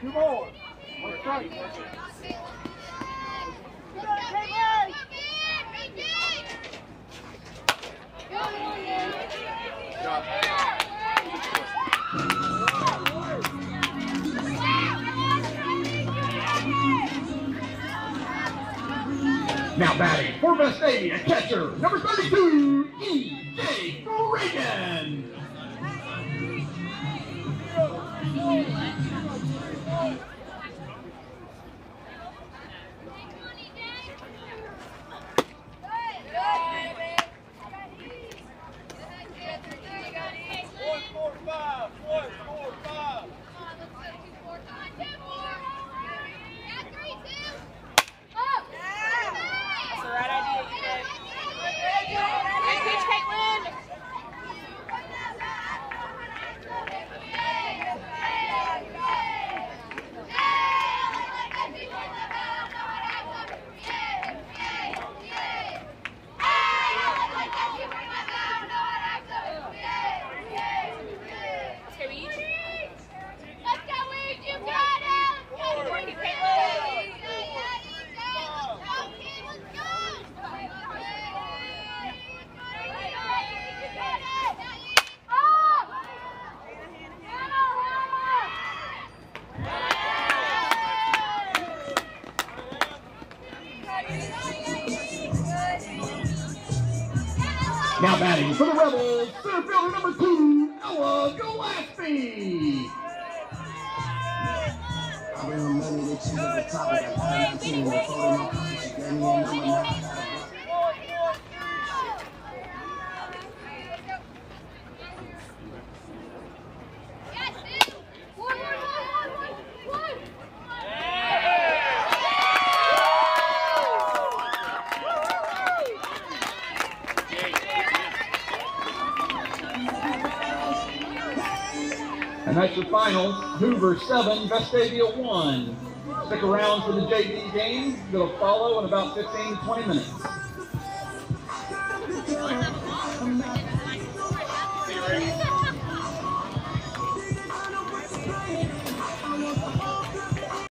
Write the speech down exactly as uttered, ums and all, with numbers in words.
Two more. One strike. Now batting for Vestavia, catcher, number thirty-two, E J Reagan. Now batting for the Rebels, center fielder number two, Ella Gillespie. I remember that you at the top of that time team, the photo my pocket, she gave me a number nine. And that's your final, Hoover seven, Vestavia one. Stick around for the J V game that'll follow in about fifteen to twenty minutes.